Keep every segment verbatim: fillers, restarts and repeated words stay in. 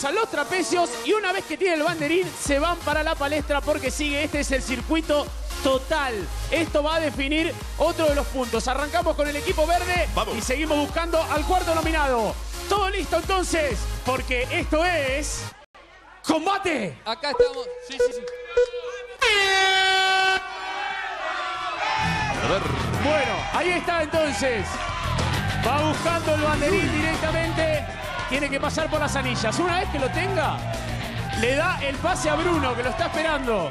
usan los trapecios y una vez que tienen el banderín se van para la palestra porque sigue. Este es el circuito total. Esto va a definir otro de los puntos. Arrancamos con el equipo verde. Vamos. Y seguimos buscando al cuarto nominado. ¿Todo listo entonces? Porque esto es... ¡Combate! Acá estamos. Sí, sí, sí. A ver. Bueno, ahí está entonces. Va buscando el banderín directamente. Tiene que pasar por las anillas. Una vez que lo tenga, le da el pase a Bruno, que lo está esperando.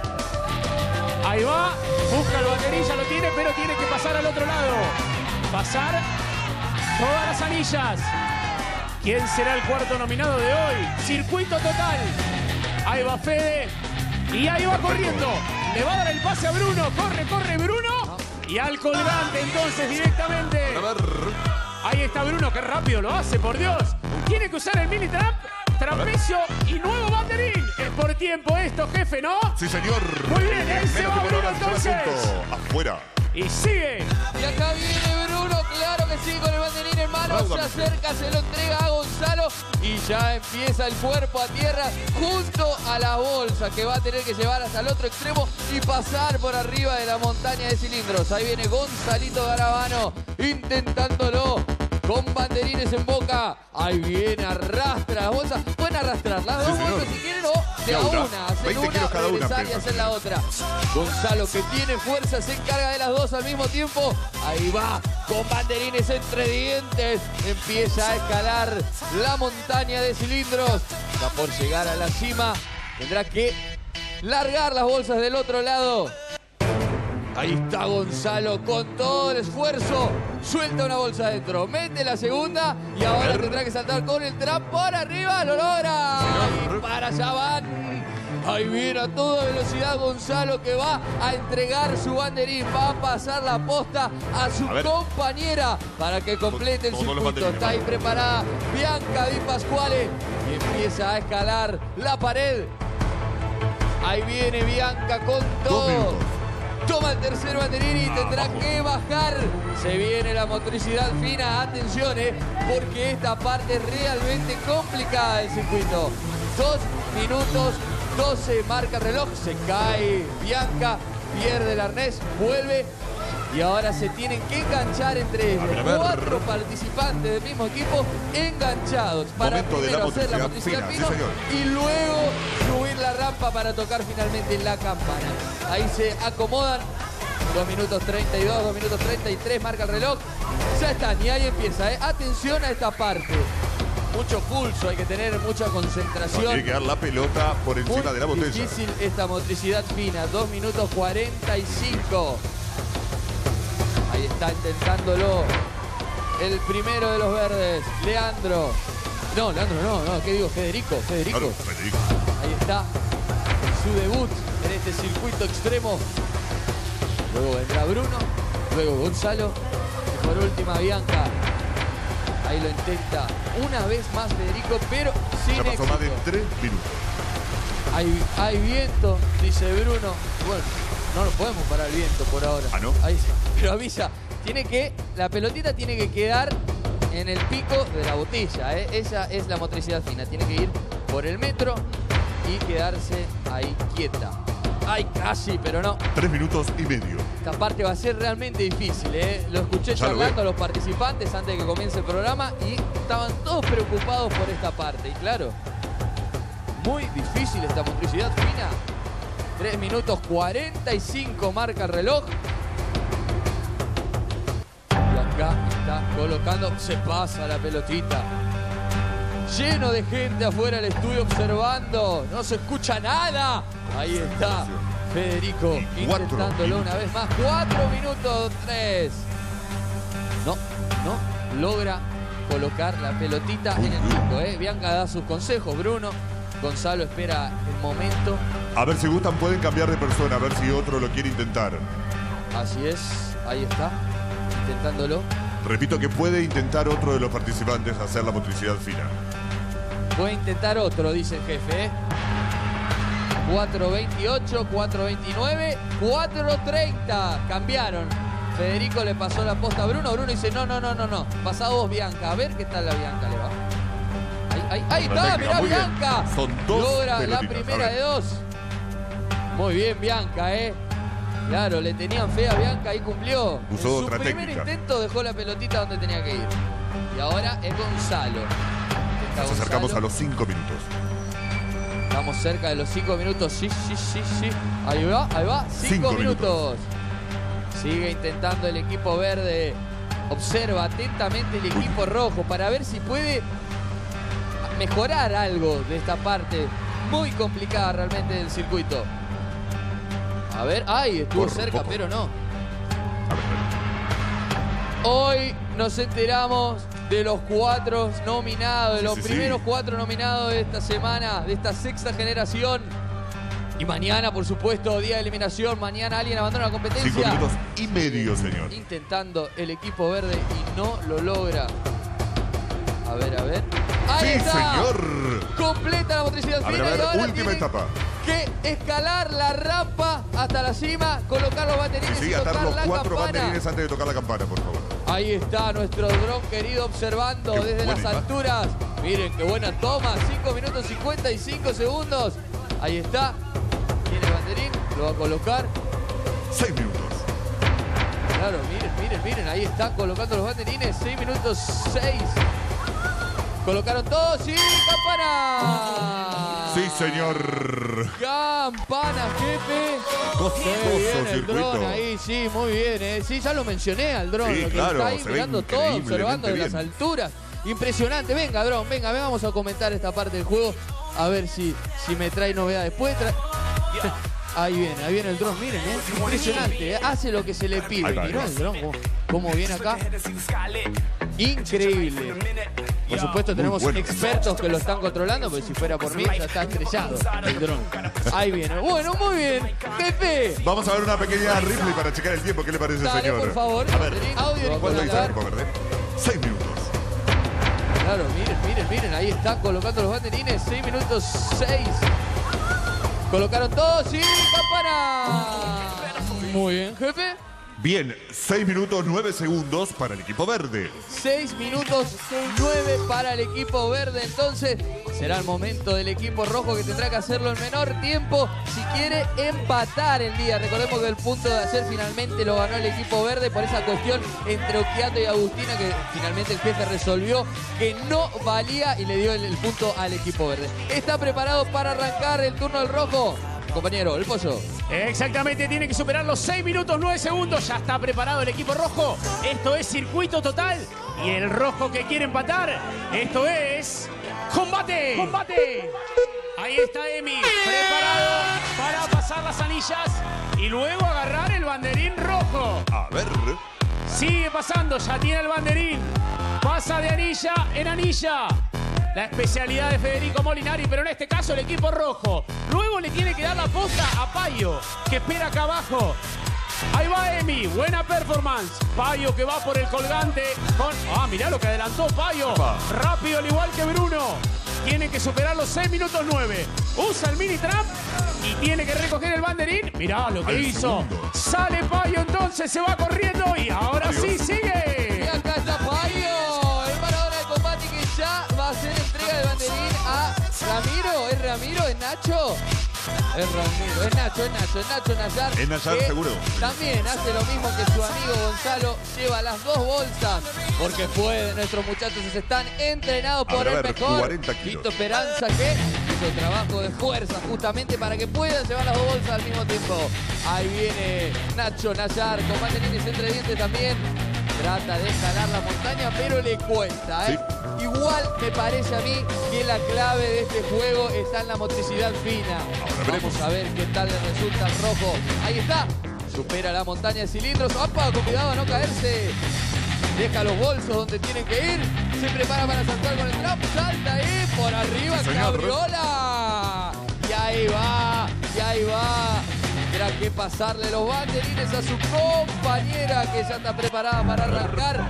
Ahí va. Busca el banderín, ya lo tiene, pero tiene que pasar al otro lado. Pasar todas las anillas. ¿Quién será el cuarto nominado de hoy? Circuito total. Ahí va Fede. Y ahí va corriendo. Le va a dar el pase a Bruno. Corre, corre Bruno. Y al colgante entonces directamente. A ver. Ahí está Bruno. Qué rápido lo hace, por Dios. Tiene que usar el mini trap. Trapecio y nuevo banderín. Es por tiempo esto, jefe, ¿no? Sí, señor. Muy bien, ahí se va Bruno entonces. Afuera. Y sigue. Y acá viene Bruno, claro que sí, con el banderín en mano. Se acerca, se lo entrega a Gonzalo. Y ya empieza el cuerpo a tierra junto a la bolsa que va a tener que llevar hasta el otro extremo y pasar por arriba de la montaña de cilindros. Ahí viene Gonzalito Garabano intentándolo. Con banderines en boca. Ahí viene, arrastra las bolsas. Pueden arrastrar las dos sí, bolsas si quieren o de a una. Hacer una, regresar y hacer la otra. Gonzalo, que tiene fuerza, se encarga de las dos al mismo tiempo. Ahí va, con banderines entre dientes. Empieza a escalar la montaña de cilindros. Está por llegar a la cima. Tendrá que largar las bolsas del otro lado. Ahí está Gonzalo con todo el esfuerzo. Suelta una bolsa adentro, mete la segunda y ahora tendrá que saltar con el trap por arriba. ¡Lo logra! Y para allá van. Ahí viene a toda velocidad Gonzalo, que va a entregar su banderín. Va a pasar la posta a su a compañera para que complete el circuito. Está ahí preparada Bianca Di Pasquale y empieza a escalar la pared. Ahí viene Bianca con todo. Toma el tercer banderín y tendrá que bajar. Se viene la motricidad fina. Atención, eh, porque esta parte es realmente complicada del circuito. Dos minutos, doce marca el reloj. Se cae Bianca, pierde el arnés, vuelve. Y ahora se tienen que enganchar entre ellos. A ver, a ver. Cuatro participantes del mismo equipo enganchados para primero hacer la motricidad fina, fino, sí, y luego subir la rampa para tocar finalmente la campana. Ahí se acomodan. dos minutos treinta y dos, dos minutos treinta y tres marca el reloj. Ya están y ahí empieza. ¿eh? Atención a esta parte. Mucho pulso, hay que tener mucha concentración. No, tiene que dar la pelota por encima Muy de la botella. Difícil esta motricidad fina. dos minutos cuarenta y cinco. Ahí está intentándolo el primero de los verdes, Leandro. No, Leandro no, no, ¿qué digo? Federico, Federico. Claro, Federico. Ahí está su debut en este circuito extremo. Luego vendrá Bruno, luego Gonzalo y por última Bianca. Ahí lo intenta una vez más Federico, pero sin ya pasó éxito. Más de tres minutos. Hay, hay viento, dice Bruno. Bueno, no lo podemos parar el viento por ahora. Ah, ¿no? Ahí sí. Pero avisa, tiene que, la pelotita tiene que quedar en el pico de la botella. ¿eh? Esa es la motricidad fina. Tiene que ir por el metro y quedarse ahí quieta. Ay, casi, pero no. Tres minutos y medio. Esta parte va a ser realmente difícil, ¿eh? Lo escuché Ya charlando lo a los participantes antes de que comience el programa y estaban todos preocupados por esta parte. Y claro, muy difícil esta motricidad fina. tres minutos cuarenta y cinco marca el reloj. Y acá está colocando, se pasa la pelotita. Lleno de gente afuera del estudio observando. No se escucha nada. Ahí está Federico intentándolo una vez más. cuatro minutos tres. No, no logra colocar la pelotita en el pico. ¿eh? Bianca da sus consejos, Bruno. Gonzalo espera el momento. A ver si gustan, pueden cambiar de persona, a ver si otro lo quiere intentar. Así es, ahí está, intentándolo. Repito que puede intentar otro de los participantes hacer la motricidad fina. Puede intentar otro, dice el jefe. ¿eh? cuatro veintiocho, cuatro veintinueve, cuatro treinta. Cambiaron. Federico le pasó la posta a Bruno. Bruno dice, no, no, no, no, no. Pasa vos, Bianca. A ver qué tal la Bianca le va. Ahí. ahí, ahí está, mirá Bianca. Son dos logra la primera de dos. Muy bien Bianca, eh. Claro, le tenían fe a Bianca y cumplió. Usó en su otra primer técnica. intento dejó la pelotita donde tenía que ir. Y ahora es Gonzalo. Está Nos acercamos Gonzalo. a los cinco minutos. Estamos cerca de los cinco minutos. Sí, sí, sí, sí. Ahí va, ahí va. Cinco, Cinco minutos. Sigue intentando el equipo verde. Observa atentamente el equipo rojo para ver si puede mejorar algo de esta parte muy complicada realmente del circuito. A ver, ay, estuvo Por cerca, poco. pero no. A ver, a ver. Hoy nos enteramos de los cuatro nominados, de Sí, los sí, primeros sí. cuatro nominados de esta semana, de esta sexta generación. Y mañana, por supuesto, día de eliminación. Mañana alguien abandona la competencia. Cinco minutos y medio, señor. Intentando el equipo verde y no lo logra. A ver, a ver. ¡Ahí ¡Sí, está! señor! Completa la motricidad A ver, fina a y ver, ahora última tiene etapa. que escalar la rampa hasta la cima, colocar los banderines Sí, sí, y atar tocar los la cuatro campana. banderines antes de tocar la campana, por favor. Ahí está nuestro dron querido observando Qué desde buena las imagen. alturas. Miren qué buena toma, cinco minutos cincuenta y cinco segundos. Ahí está. Tiene el banderín, lo va a colocar. Seis minutos. Claro, miren, miren, miren, ahí están colocando los banderines. seis minutos seis. Colocaron todos y campana. Sí, señor. Campana, jefe. Costoso Qué bien el circuito. dron ahí, sí, muy bien. Eh. Sí, ya lo mencioné al dron. Sí, lo que claro, está ahí se ve mirando todo, increíblemente observando de las bien. alturas. Impresionante. Venga, dron, venga, venga, vamos a comentar esta parte del juego. A ver si, si me trae novedades. Puede traer. Ahí viene, ahí viene el dron, miren, eh. Impresionante, eh. Hace lo que se le pide. Ahí va, Mirá ahí va. el dron, cómo, cómo viene acá. Increíble. Por supuesto tenemos bueno. expertos que lo están controlando, pero si fuera por mí ya está estrellado el dron. Ahí viene. Bueno, muy bien. Jefe. Vamos a ver una pequeña replay para checar el tiempo. ¿Qué le parece, Dale, señor? por favor. A ver, Audio y ¿cuánto dice el colocar. tiempo verde? Seis minutos. Claro, miren, miren, miren. Ahí está colocando los banderines. seis minutos seis. Colocaron todos y campana. Muy bien, jefe. Bien, seis minutos nueve segundos para el equipo verde. seis minutos nueve para el equipo verde. Entonces será el momento del equipo rojo que tendrá que hacerlo en menor tiempo si quiere empatar el día. Recordemos que el punto de hacer finalmente lo ganó el equipo verde por esa cuestión entre Occhiato y Agustina, que finalmente el jefe resolvió que no valía y le dio el, el punto al equipo verde. ¿Está preparado para arrancar el turno del rojo? Compañero, el pollo. Exactamente, tiene que superar los seis minutos nueve segundos. Ya está preparado el equipo rojo. Esto es circuito total. Y el rojo que quiere empatar. Esto es combate. Combate. Ahí está Emi, preparado para pasar las anillas y luego agarrar el banderín rojo. A ver. Sigue pasando, ya tiene el banderín. Pasa de anilla en anilla. La especialidad de Federico Molinari, pero en este caso el equipo rojo. Luego le tiene que dar la posta a Payo, que espera acá abajo. Ahí va Emi, buena performance. Payo que va por el colgante. Con... Ah, mirá lo que adelantó Payo. Rápido, al igual que Bruno. Tiene que superar los seis minutos nueve. Usa el mini trap y tiene que recoger el banderín. Mirá lo que Al hizo. segundo. Sale Payo entonces, se va corriendo y ahora Adiós. sí Y sigue. acá está Payo, el parador de combate que ya va a hacer entrega de banderín a Ramiro. ¿Es Ramiro? ¿Es Nacho? Es Ramiro, es Nacho, es Nacho, es Nacho Nayar. Es Nayar, que seguro. También hace lo mismo que su amigo Gonzalo, lleva las dos bolsas, porque puede, nuestros muchachos están entrenados por A ver, el a ver, mejor. cuarenta kilos. Tito Esperanza que hizo trabajo de fuerza justamente para que puedan llevar las dos bolsas al mismo tiempo. Ahí viene Nacho Nayar con banderines entre dientes también. Trata de escalar la montaña, pero le cuesta, ¿eh? Sí. Igual me parece a mí que la clave de este juego está en la motricidad fina. Ahora veremos. Vamos a ver qué tal le resulta al rojo. Ahí está. Supera la montaña de cilindros. ¡Opa! Con cuidado a no caerse. Deja los bolsos donde tienen que ir. Se prepara para saltar con el trap. Salta ahí. Por arriba, Sí, señor. Cabriola. Y ahí va. Y ahí va. Tendrá que pasarle los banderines a su compañera que ya está preparada para arrancar.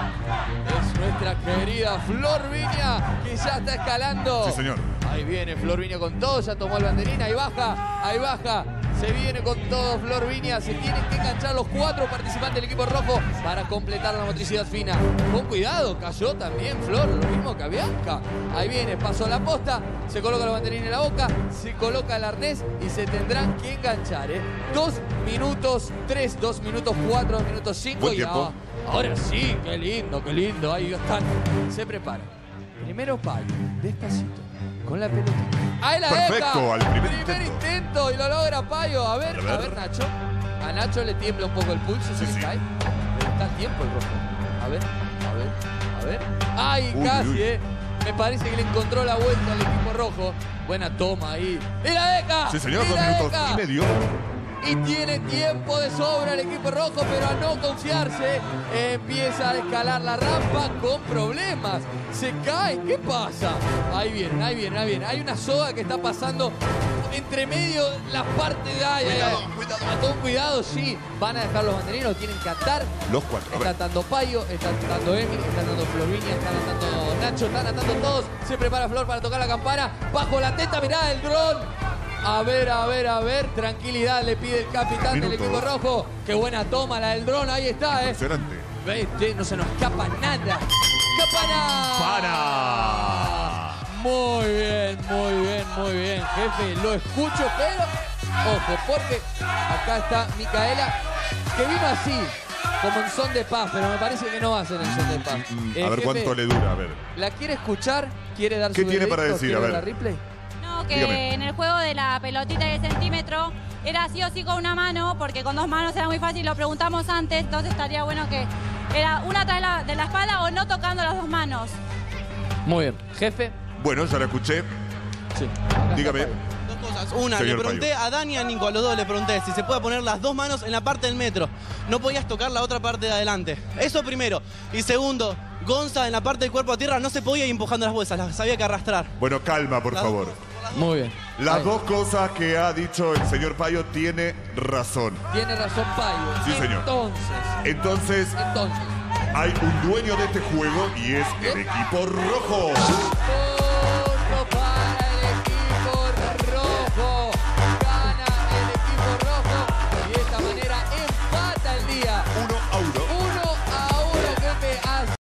Es nuestra querida Flor Viña que ya está escalando. Sí, señor. Ahí viene Flor Viña con todo, ya tomó el banderín, ahí baja, ahí baja. Se viene con todo Flor Viña. Se tienen que enganchar los cuatro participantes del equipo rojo para completar la motricidad fina. Con cuidado, cayó también Flor, lo mismo que a Bianca. Ahí viene, pasó la posta, se coloca los banderines en la boca, se coloca el arnés y se tendrán que enganchar. ¿eh? Dos minutos tres, dos minutos cuatro, dos minutos cinco. Buen y tiempo. ahora, ahora sí, qué lindo, qué lindo. Ahí están. Se preparan. Primero Payo, despacito, con la pelotita. ¡Ahí la Perfecto, deja! al primer intento. intento. Y lo logra Payo. A ver, a ver, A ver. Nacho. A Nacho le tiembla un poco el pulso, se Sí, le sí. cae. Pero está a tiempo el rojo. A ver, a ver, a ver. ¡Ay, Uy, casi, uy. eh! Me parece que le encontró la vuelta al equipo rojo. Buena toma ahí. ¡Y la deja! Sí, señor, ¡Y dos la minutos deja! y medio. Y tiene tiempo de sobra el equipo rojo, pero a no confiarse, empieza a escalar la rampa con problemas. Se cae, ¿qué pasa? Ahí vienen, ahí vienen, ahí vienen. Hay una soga que está pasando entre medio las partes de ahí. Cuidado, ahí, ahí. cuidado. Con cuidado, sí. Van a dejar los banderinos, tienen que atar. Los cuatro. A Está ver. atando Payo, está atando Emily, está atando Florvinia, está atando Nacho, están atando todos. Se prepara Flor para tocar la campana. Bajo la teta, mirá el dron. A ver, a ver, a ver. Tranquilidad le pide el capitán del Minutos. equipo rojo. Qué buena toma la del dron. Ahí está, eh. Impresionante. Ve, no se nos escapa nada. ¡Campana! ¡Para! Muy bien, muy bien, muy bien, jefe. Lo escucho, pero ojo, porque acá está Micaela, que vino así, como en son de paz, pero me parece que no va a ser en son de paz. Mm, Eh, a ver jefe, cuánto le dura, a ver. ¿La quiere escuchar? ¿Quiere dar ¿Qué su tiene para veredicto? decir? ¿Quiere A ver ver. la replay? No, que Dígame. en el juego de la pelotita y el centímetro era sí o sí con una mano, porque con dos manos era muy fácil, lo preguntamos antes, entonces estaría bueno que era una atrás de la, de la espalda o no tocando las dos manos. Muy bien. Jefe. Bueno, ya la escuché. Sí. Acá está Dígame. Payo. Dos cosas. Una, Señor le pregunté Payo. a Dani y a Nico, a los dos le pregunté si se puede poner las dos manos en la parte del metro. No podías tocar la otra parte de adelante. Eso primero. Y segundo, Gonza en la parte del cuerpo a tierra no se podía ir empujando las bolsas, las había que arrastrar. Bueno, calma, por Las favor. dos- por las dos. Muy bien. Las Ahí. dos cosas que ha dicho el señor Payo tiene razón. Tiene razón Payo. Sí, señor. Entonces, Entonces, entonces. hay un dueño de este juego y es el equipo rojo. ¡Oh!